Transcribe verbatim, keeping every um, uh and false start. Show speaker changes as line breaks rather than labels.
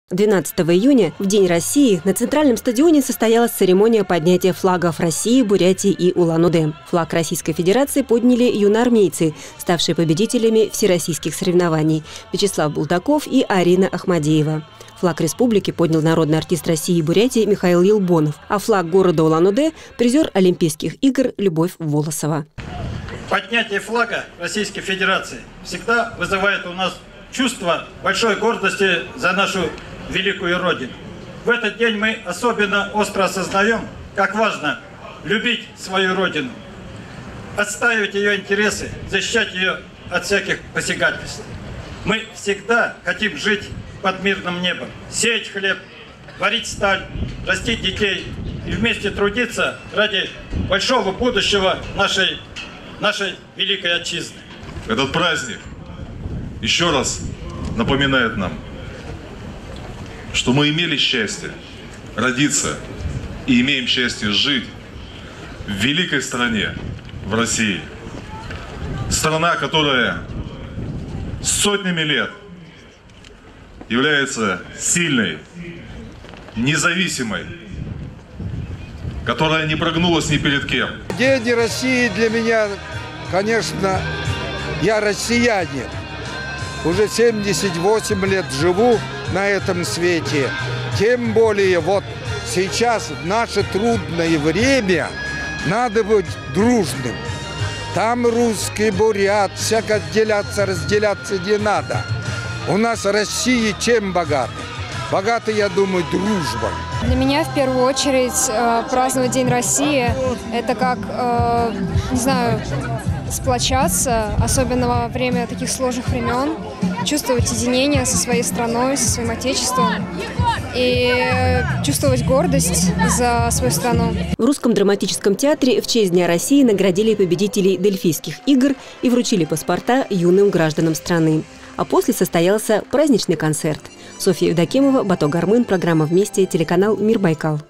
двенадцатого июня, в День России, на Центральном стадионе состоялась церемония поднятия флагов России, Бурятии и Улан-Удэ. Флаг Российской Федерации подняли юноармейцы, ставшие победителями всероссийских соревнований – Вячеслав Булдаков и Арина Ахмадеева. Флаг республики поднял народный артист России и Бурятии Михаил Елбонов, а флаг города Улан-Удэ – призер Олимпийских игр Любовь Волосова.
Поднятие флага Российской Федерации всегда вызывает у нас чувство большой гордости за нашу великую Родину. В этот день мы особенно остро осознаем, как важно любить свою Родину, отстаивать ее интересы, защищать ее от всяких посягательств. Мы всегда хотим жить под мирным небом, сеять хлеб, варить сталь, растить детей и вместе трудиться ради большого будущего нашей, нашей великой отчизны.
Этот праздник еще раз напоминает нам, что мы имели счастье родиться и имеем счастье жить в великой стране, в России. Страна, которая сотнями лет является сильной, независимой, которая не прогнулась ни перед кем.
День России для меня, конечно, я россиянин. Уже семьдесят восемь лет живу на этом свете. Тем более вот сейчас, в наше трудное время, надо быть дружным. Там русский, бурят, всяко отделяться, разделяться не надо. У нас Россия чем богата? Богата, я думаю, дружба.
Для меня в первую очередь э, праздновать День России – это как, э, не знаю, сплочаться, особенно во время таких сложных времен, чувствовать единение со своей страной, со своим отечеством и чувствовать гордость за свою страну.
В Русском драматическом театре в честь Дня России наградили победителей Дельфийских игр и вручили паспорта юным гражданам страны. А после состоялся праздничный концерт. Софья Евдокимова, Бато Гармын, программа «Вместе», телеканал «Мир Байкал».